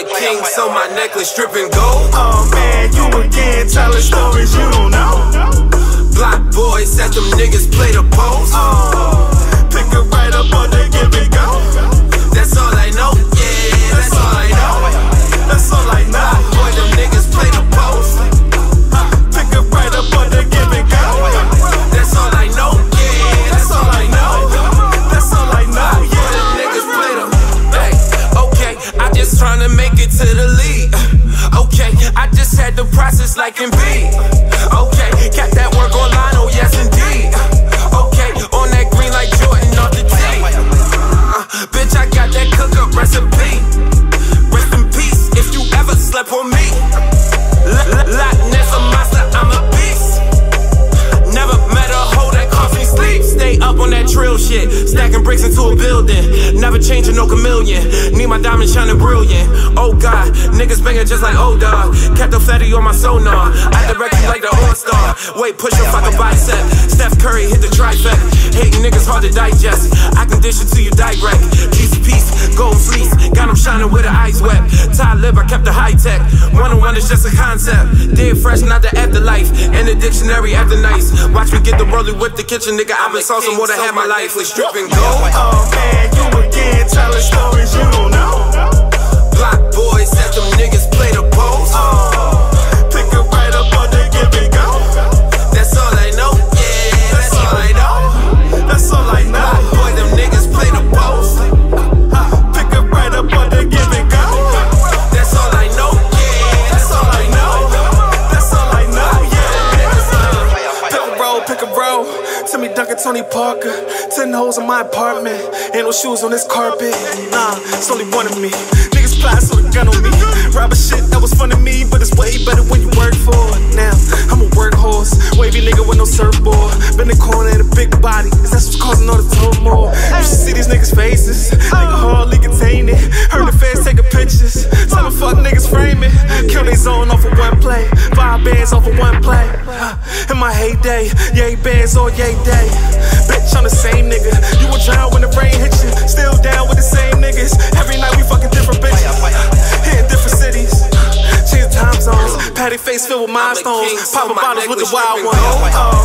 a king, so my necklace dripping gold. Oh man, you again telling stories you don't know. Block boys at them niggas play the post. Pick it right up on the give and go. That's all I know, yeah, that's all I know. That's all I know. Boy, them niggas play the post. Pick it right up on the give and go. That's all I know, yeah, that's all I know. That's all I know, Boy, them niggas play the. Hey, okay, I just tryna make it to the league. Okay, I just had the process like Embiid. Okay, got that work online, oh yes indeed. Okay, on that green like Jordan off the tee. Bitch, I got that cook-up recipe. Rest in peace if you ever slept on me. Loch Ness a monster, I'm a beast. Never met a hoe that cost me sleep. Stay up on that trill shit, stacking bricks into a building. Never changing no chameleon. Need my diamond shining brilliant. Oh God, niggas banging just like old dog. Kept the fatty on my sonar. I direct you like the All-Star. Wait, push your fucking bicep. Steph Curry hit the trifecta. Hating niggas hard to digest. I can dish it to you direct. Piece of piece, golden fleece. Got them shining with the ice wet. Tie lip, I kept the high tech. One-on-one is just a concept. Dead fresh, not the afterlife. In the dictionary after nice. Watch me get the rollie with the kitchen, nigga. I've been saucing more than half my life. It's dripping gold. Oh man, you again telling stories you don't know. Block boys at them niggas play the post. Pick it right up on the give and go. That's all I know, yeah, that's all I know. That's all I know. Boy, them niggas play the post. Pick it right up on the give and go. That's all I know, yeah, that's all I know. That's all I know, yeah. Pick a roll. Timmy Duncan, Tony Parker. 10 holes in my apartment. Ain't no shoes on this carpet. Nah, it's only one of me. Niggas plot, so the gun on me. Robber shit, that was fun to me, but it's way better when you work for it. Now, I'm a workhorse. Wavy nigga with no surfboard. Been the corner in a big body, cause that's what's causing all the turmoil. You should see these niggas' faces. Nigga hardly contain it. Heard the feds taking pictures. Tell them fuck niggas frame it. Kill they zone off of one play. 5 bands off of one play. In my heyday, yay bands all yay day. Bitch, I'm the same nigga. You will drown when the rain hits you. Still down with the same niggas. Every night we fucking different bitches. Hitting different cities. Change time zones. Patty face filled with milestones. Popping bottles with the wild one.